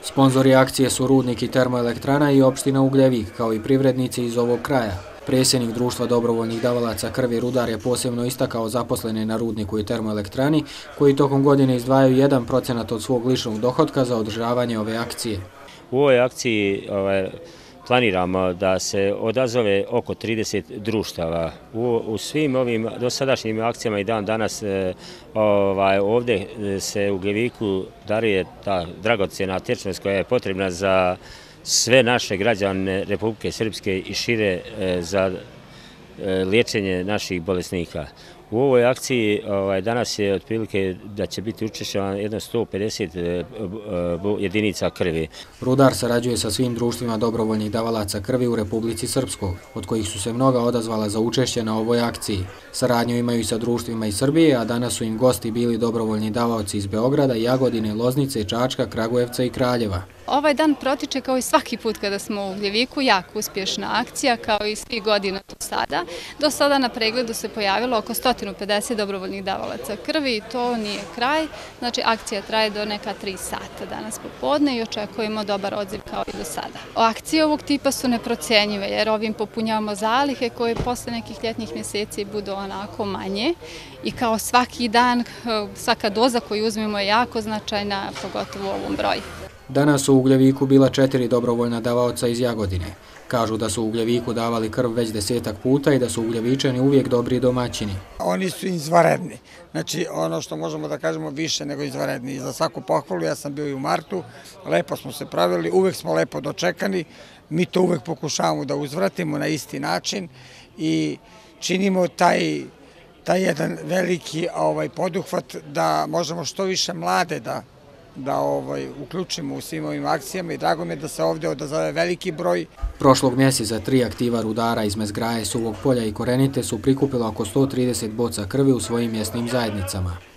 Sponzori akcije su Rudnik i Termoelektrana i opština Ugljevik, kao i privrednici iz ovog kraja. Predsjednik društva dobrovoljnih davalaca krvi Rudar je posebno istakao zaposlene na Rudniku i Termoelektrani, koji tokom godine izdvajaju 1% od svog ličnog dohotka za održavanje ove akcije. U ovoj akciji planiramo da se odazove oko 30 društava. U svim ovim dosadašnjim akcijama i dan danas ovdje se u Ugljeviku daruje ta dragocjena tečnost koja je potrebna za sve naše građane Republike Srpske i šire za liječenje naših bolesnika. U ovoj akciji danas je otprilike da će biti učešćeno jedno 150 jedinica krvi. Rudar sarađuje sa svim društvima dobrovoljnih davalaca krvi u Republici Srpskoj, od kojih su se mnoga odazvala za učešće na ovoj akciji. Saradnju imaju i sa društvima iz Srbije, a danas su im gosti bili dobrovoljni davaoci iz Beograda, Jagodine, Loznice, Čačka, Kragujevca i Kraljeva. Ovaj dan protiče kao i svaki put kada smo u Ugljeviku, jako uspješna akcija, kao i svih godina do sada. Do sada na pregledu se pojavilo oko 150 dobrovoljnih davalaca krvi i to nije kraj. Znači, akcija traje do neka 3 sata danas popodne i očekujemo dobar odziv kao i do sada. Akcije ovog tipa su neprocenjive jer ovim popunjavamo zalihe koje posle nekih ljetnih mjeseci budu onako manje i kao svaki dan, svaka doza koju uzmemo je jako značajna, pogotovo u ovom broju. Danas su u Ugljeviku bila 4 dobrovoljna davaoca iz Jagodine. Kažu da su u Ugljeviku davali krv već 10-ak puta i da su Ugljevičani uvijek dobri domaćini. Oni su izvanredni. Znači, ono što možemo da kažemo više nego izvanredni. I za svaku pohvalu, ja sam bio i u martu, lepo smo se pravili, uvijek smo lepo dočekani. Mi to uvijek pokušavamo da uzvratimo na isti način i činimo taj jedan veliki poduhvat da možemo što više mlade da uključimo u svim ovim akcijama i drago mi je da se ovdje odazove veliki broj. Prošlog mjeseca 3 aktiva Rudara iz Mezgraje, Suvog polja i Korenite su prikupila oko 130 boca krvi u svojim mjesnim zajednicama.